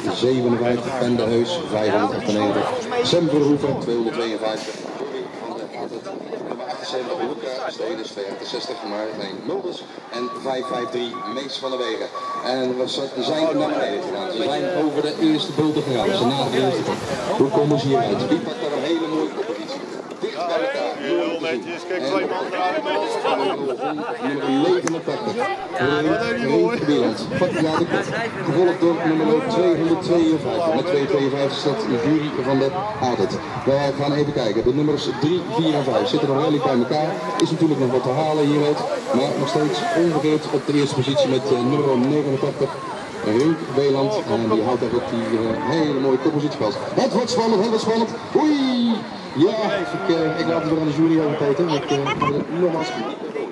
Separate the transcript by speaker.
Speaker 1: 257, en de Heus 598, Sam Verhoeven 252, van de nummer 78 Luca Stedes 268, Martijn Mulders en 553 Mees van der Wegen. En we zijn naar beneden gegaan. Ze zijn over de eerste bulten gegaan. Ze na de eerste. Hoe komen ze hieruit? Die pakt daar een hele mooie competitie. Dicht bij elkaar.
Speaker 2: Heel netjes. Kijk, twee man draaien met ons.
Speaker 1: Nummer 89. Wieland. Gevolgd door nummer 252. Met 252 staat de jury van de ADET. We gaan even kijken. De nummers 3, 4 en 5 zitten nog redelijk bij elkaar. Is natuurlijk nog wat te halen hieruit. Maar nog steeds ongeveerd op de eerste positie met nummer 89. Rink Weland. En die houdt daar op die hele mooie koppositie vast. Het wordt spannend, heel spannend. Oei! Ja, ik laat het weer aan de jury over, Peter. Nogmaals.